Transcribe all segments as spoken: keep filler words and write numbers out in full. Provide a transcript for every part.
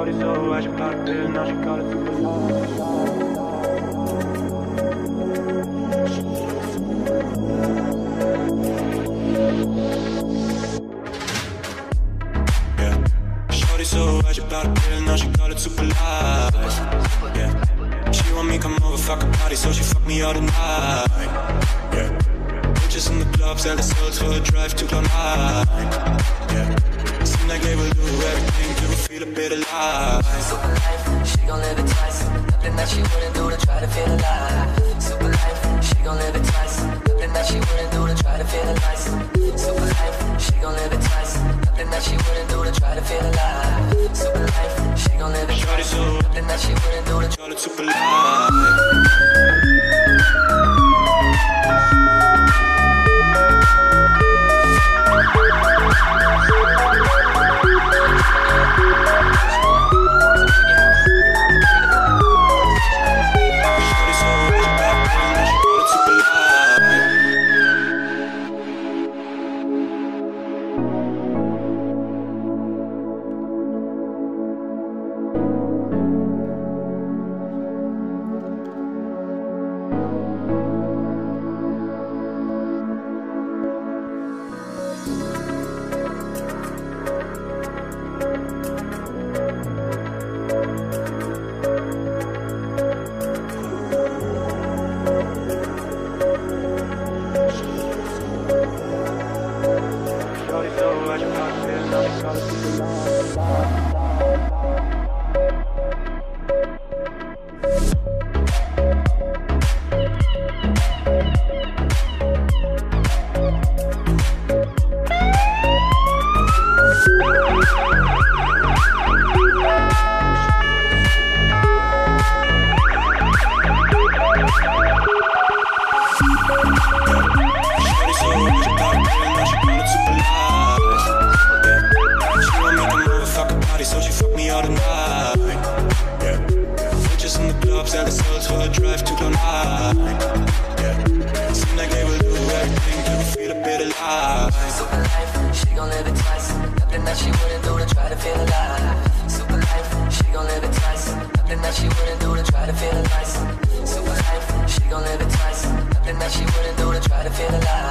Shorty so I should pop a pill, now she call it super yeah. Shorty so I should pop a pill, now she call it super life. Yeah. She want me come over, fuck a party, so she fuck me all the night. Yeah. Bitches in the club, sell the souls for a drive to Cloud nine. Yeah. Seem like they will do everything to feel a bit alive. Super life, she gon' live it twice. Nothing that she wouldn't do to try to feel alive. Super life, she gon' live it twice. Nothing that she wouldn't do to try to feel alive. Super life, she gon' live it twice. Nothing that she wouldn't do to try to feel alive. Super life, she gon' live it twice. Nothing that she wouldn't do to call it super life.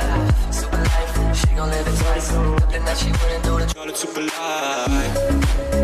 Super life.